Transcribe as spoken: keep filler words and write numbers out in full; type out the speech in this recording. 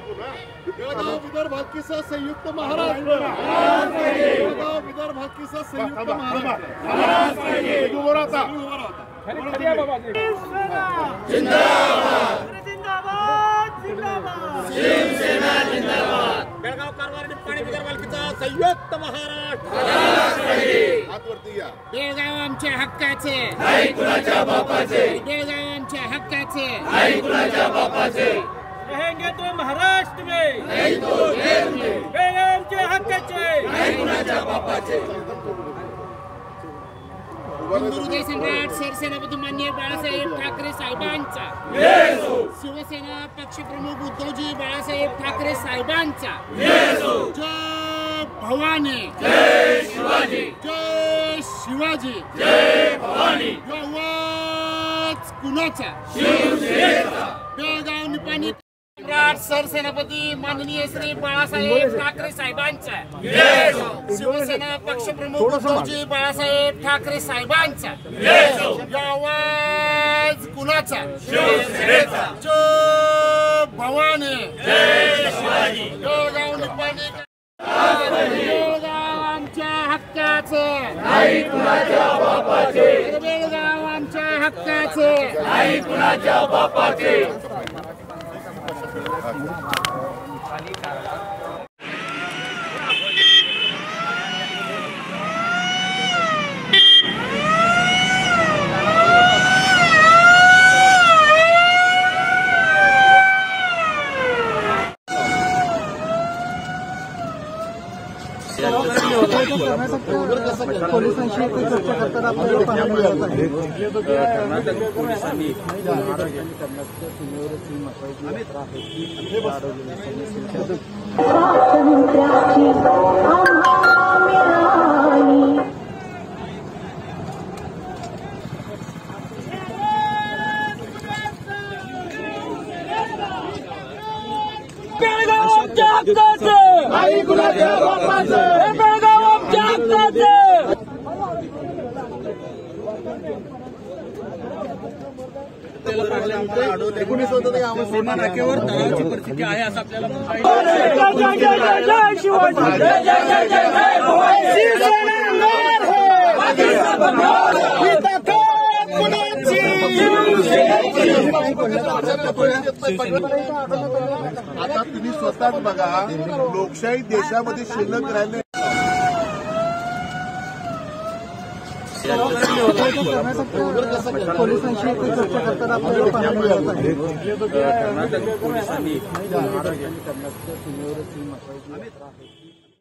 बेळगाव विदर्भाचा संयुक्त महाराष्ट्र, बेळगाव विदर्भाचा संयुक्त महाराष्ट्र। शिवसेना जिंदाबाद। बेळगाव कारवार निपाणी विदर्भाचा संयुक्त महाराष्ट्र। बेळगाव आमच्या हक्काचे, नाही कुणाच्या बापाचे। बेळगाव आमच्या हक्काचे, नाही कुणाच्या बापाचे। रहेंगे तो महाराष्ट्र में, नहीं तो जेल में। बेळगाव आमच्या हक्काचे, नाही कुणाच्या बापाचे। हिंदुहृदय सम्राट सरसेनापती माननीय बाळासाहेब ठाकरे साहेबांचा, शिवसेना पक्षप्रमुख उद्धवजी बाळासाहेब ठाकरे साहेबांचा, जय भवानी, जय शिवाजी, जय शिवाजी, जय भवानी। आवाज कुणाचा? शिवसेनेचा। बेळगाव निपाणी सम्राट सरसेनापती माननीय श्री बाळासाहेब ठाकरे साहेबांचा, शिवसेना पक्षप्रमुख उद्धवजी बाळासाहेब ठाकरे साहेबांचा, आवाज कुणाचा? शिवसेनेचा। जय भवानी, जय शिवाजी। बेळगाव निपाणी, बेळगाव आमच्या हक्काचे, नाही कुणाच्या बापाचे। बेळगाव आमच्या हक्काचे, नाही कुणाच्या बापाचे। पोलिसांशी चर्चा करताना आपल्याला पाहायला मिळत आहे। कर्नाटक पोलिसांनी महाराष्ट्राने कर्नाटक सीमेवर तीन महत्वाची यात्रा एकोणीस सीमा नाक्यावर तणावाची परिस्थिती आहे असं आपल्याला आता तुम्ही स्वतःच बघा, लोकशाही देशामध्ये शिल्लक राहिले। पोलिसांशी चर्चा करताना आपल्याला पाहायला मिळत आहे। कर्नाटक पोलिसांनी महाराष्ट्राने कर्नाटक सीमेवर तीन महत्वाची यात्रा